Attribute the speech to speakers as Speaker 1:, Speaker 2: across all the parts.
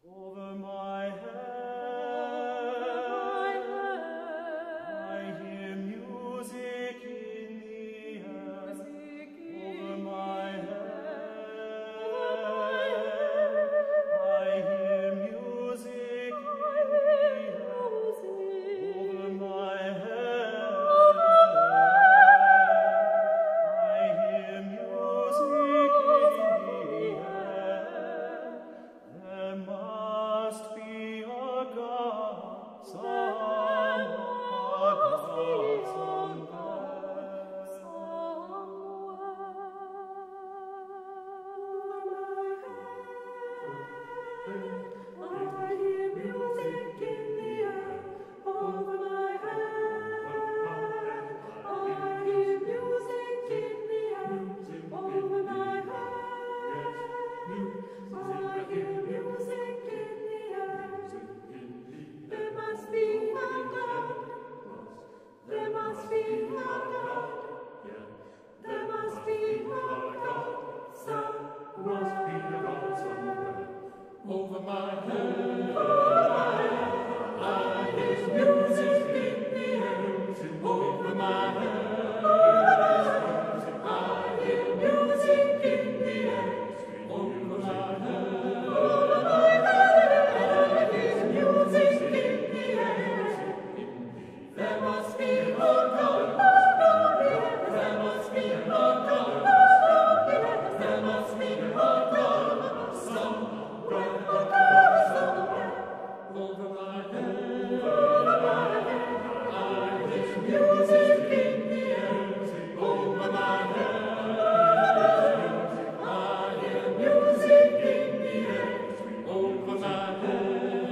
Speaker 1: Over my head, I hear music in the air. Over my head, I hear music in the air. Over my head, I hear music in the air. There must be a God somewhere.
Speaker 2: Over my head, I hear music in the air. Over my head, I hear music in the air. Over my head, I hear music in the air. There must be a God. There must be a God. There must be a God. Over my head, I hear music in the air. Over my head, I hear music in the air. Over my head,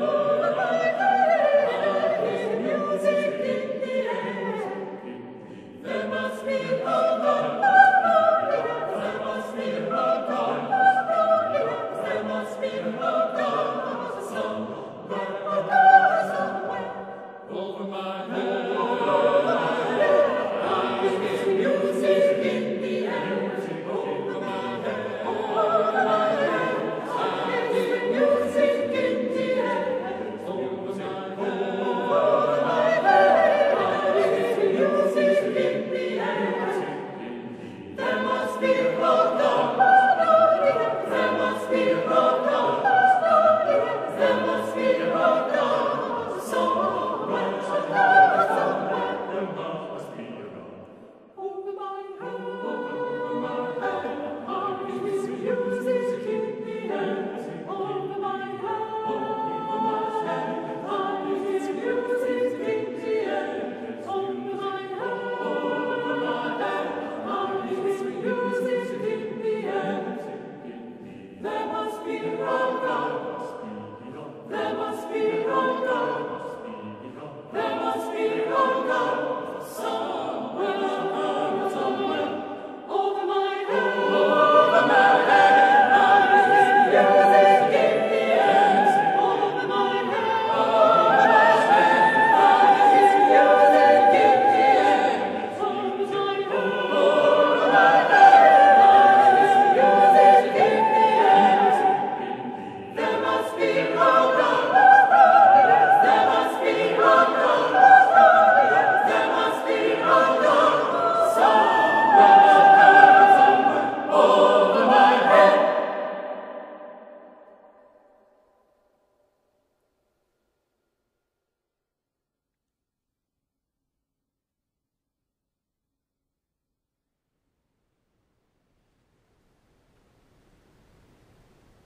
Speaker 2: I hear music in the air. There must be a God. There must be a God. There must be a God. Over my head, I hear music in the air. Over my head, I hear music in the air. Over my head, I hear music in the air. There must be a God. There must be a God. There must be a God. There must be